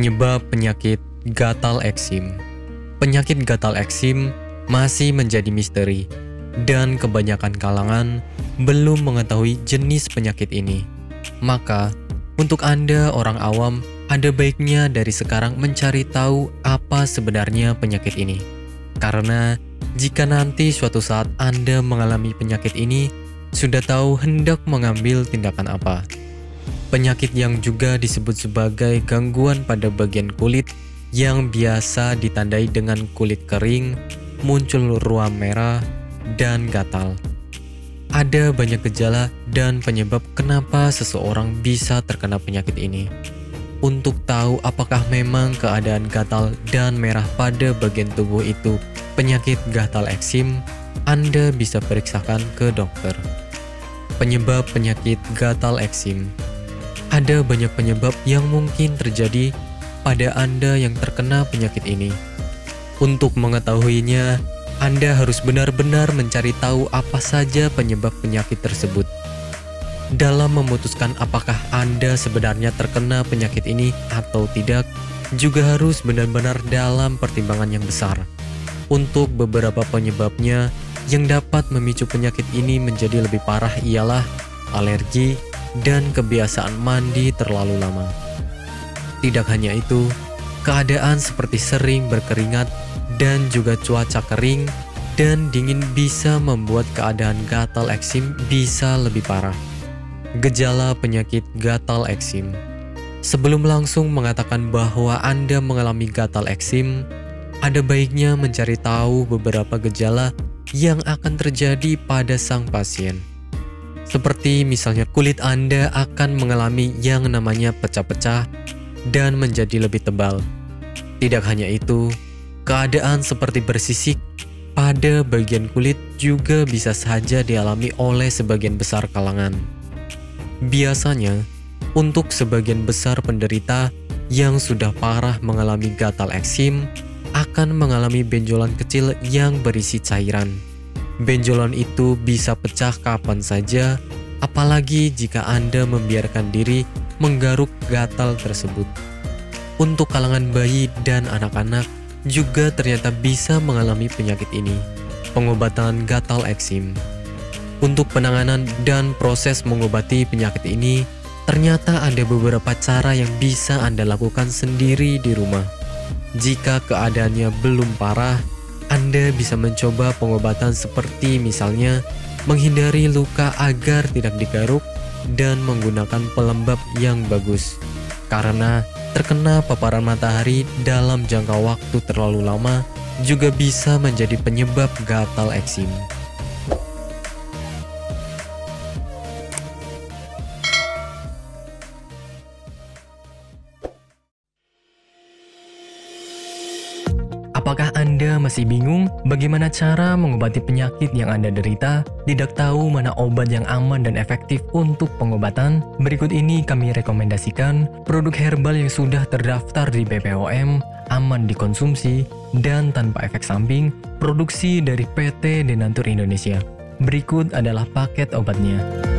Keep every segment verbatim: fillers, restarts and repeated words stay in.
Penyebab penyakit gatal eksim. Penyakit gatal eksim masih menjadi misteri, dan kebanyakan kalangan belum mengetahui jenis penyakit ini. Maka, untuk Anda orang awam, ada baiknya dari sekarang mencari tahu apa sebenarnya penyakit ini. Karena, jika nanti suatu saat Anda mengalami penyakit ini, sudah tahu hendak mengambil tindakan apa. Penyakit yang juga disebut sebagai gangguan pada bagian kulit yang biasa ditandai dengan kulit kering, muncul ruam merah, dan gatal. Ada banyak gejala dan penyebab kenapa seseorang bisa terkena penyakit ini. Untuk tahu apakah memang keadaan gatal dan merah pada bagian tubuh itu penyakit gatal eksim, Anda bisa periksakan ke dokter. Penyebab penyakit gatal eksim. Ada banyak penyebab yang mungkin terjadi pada Anda yang terkena penyakit ini. Untuk mengetahuinya, Anda harus benar-benar mencari tahu apa saja penyebab penyakit tersebut. Dalam memutuskan apakah Anda sebenarnya terkena penyakit ini atau tidak, juga harus benar-benar dalam pertimbangan yang besar. Untuk beberapa penyebabnya yang dapat memicu penyakit ini menjadi lebih parah ialah alergi dan kebiasaan mandi terlalu lama. Tidak hanya itu, keadaan seperti sering berkeringat dan juga cuaca kering dan dingin bisa membuat keadaan gatal eksim bisa lebih parah. Gejala penyakit gatal eksim. Sebelum langsung mengatakan bahwa Anda mengalami gatal eksim, ada baiknya mencari tahu beberapa gejala yang akan terjadi pada sang pasien. Seperti misalnya kulit Anda akan mengalami yang namanya pecah-pecah dan menjadi lebih tebal. Tidak hanya itu, keadaan seperti bersisik pada bagian kulit juga bisa saja dialami oleh sebagian besar kalangan. Biasanya, untuk sebagian besar penderita yang sudah parah mengalami gatal eksim, akan mengalami benjolan kecil yang berisi cairan. Benjolan itu bisa pecah kapan saja, apalagi jika Anda membiarkan diri menggaruk gatal tersebut. Untuk kalangan bayi dan anak-anak juga ternyata bisa mengalami penyakit ini. Pengobatan gatal eksim. Untuk penanganan dan proses mengobati penyakit ini, ternyata ada beberapa cara yang bisa Anda lakukan sendiri di rumah. Jika keadaannya belum parah, Anda bisa mencoba pengobatan seperti misalnya menghindari luka agar tidak digaruk dan menggunakan pelembab yang bagus. Karena terkena paparan matahari dalam jangka waktu terlalu lama juga bisa menjadi penyebab gatal eksim. Apakah Anda masih bingung bagaimana cara mengobati penyakit yang Anda derita? Tidak tahu mana obat yang aman dan efektif untuk pengobatan? Berikut ini kami rekomendasikan produk herbal yang sudah terdaftar di B P O M, aman dikonsumsi, dan tanpa efek samping, produksi dari P T Denatur Indonesia. Berikut adalah paket obatnya.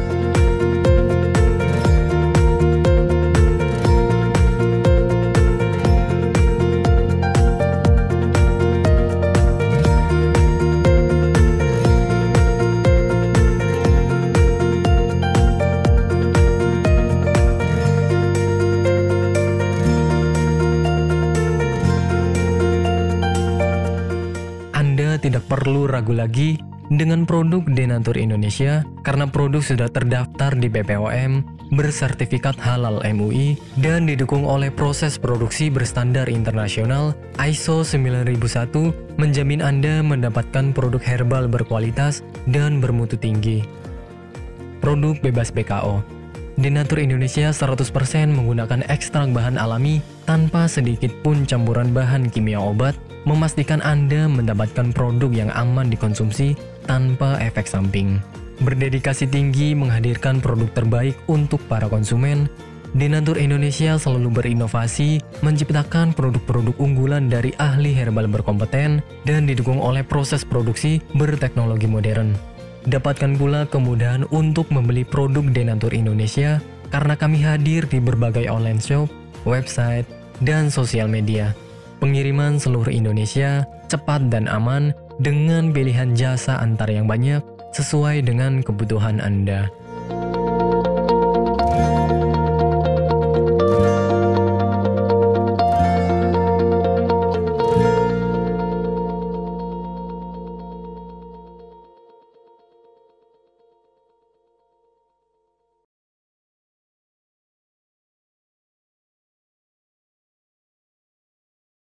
Tidak perlu ragu lagi dengan produk Denatur Indonesia karena produk sudah terdaftar di B P O M, bersertifikat halal M U I, dan didukung oleh proses produksi berstandar internasional I S O sembilan ribu satu, menjamin Anda mendapatkan produk herbal berkualitas dan bermutu tinggi. Produk bebas B K O. Denatur Indonesia seratus persen menggunakan ekstrak bahan alami tanpa sedikit pun campuran bahan kimia obat, memastikan Anda mendapatkan produk yang aman dikonsumsi tanpa efek samping. Berdedikasi tinggi menghadirkan produk terbaik untuk para konsumen, Denatur Indonesia selalu berinovasi, menciptakan produk-produk unggulan dari ahli herbal berkompeten dan didukung oleh proses produksi berteknologi modern. Dapatkan pula kemudahan untuk membeli produk Denatur Indonesia karena kami hadir di berbagai online shop, website, dan sosial media. Pengiriman seluruh Indonesia cepat dan aman dengan pilihan jasa antar yang banyak sesuai dengan kebutuhan Anda.